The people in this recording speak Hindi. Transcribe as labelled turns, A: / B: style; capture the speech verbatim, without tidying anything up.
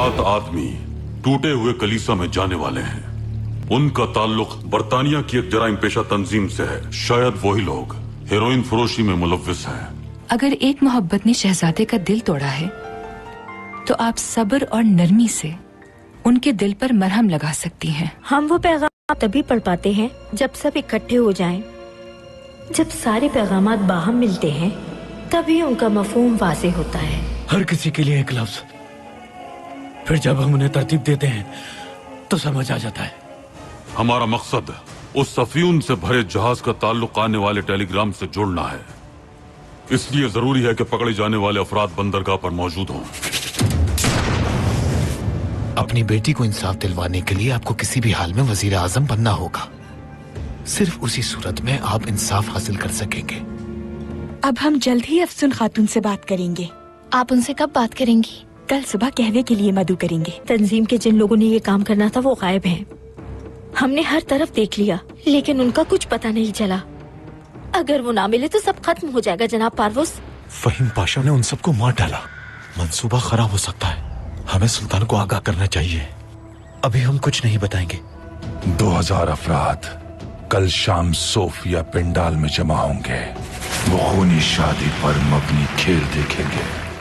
A: सात आदमी टूटे हुए कलीसा में जाने वाले हैं। उनका ताल्लुक बरतानिया की एक जराइम पेशा तंजीम से है। शायद वही लोग हेरोइन फरोशी में मुलव्विस हैं।
B: अगर एक मोहब्बत ने शहजादे का दिल तोड़ा है तो आप सब्र और नरमी से उनके दिल पर मरहम लगा सकती हैं।
C: हम वो पैगाम तभी पढ़ पाते हैं जब सब इकट्ठे हो जाएं। जब सारे पैगामात बाहम मिलते हैं तभी उनका मफहूम वाज़े होता है।
D: हर किसी के लिए एक लफ्ज, फिर जब हम उन्हें तरतीब देते हैं तो समझ आ जाता है।
A: हमारा मकसद उस सफीन से भरे जहाज का ताल्लुक आने वाले टेलीग्राम से जोड़ना है। इसलिए जरूरी है कि पकड़े जाने वाले अफराद बंदरगाह पर मौजूद हों।
E: अपनी बेटी को इंसाफ दिलवाने के लिए आपको किसी भी हाल में वजीर आजम बनना होगा। सिर्फ उसी सूरत में आप इंसाफ हासिल कर सकेंगे।
F: अब हम जल्द ही अफसुन खातून से बात करेंगे।
G: आप उनसे कब बात करेंगी?
F: कल सुबह कहवे के लिए मदु करेंगे।
C: तंजीम के जिन लोगों ने ये काम करना था वो गायब हैं। हमने हर तरफ देख लिया लेकिन उनका कुछ पता नहीं चला। अगर वो ना मिले तो सब खत्म हो जाएगा जनाब पारवोस।
H: फहीम पाशा ने उन सबको मार डाला। मंसूबा खराब हो सकता है। हमें सुल्तान को आगाह करना चाहिए।
I: अभी हम कुछ नहीं बताएंगे।
J: दो हजार अफराद कल शाम सोफिया पेंडाल में जमा होंगे। वो खूनी शादी पर मबनी खेल देखेंगे।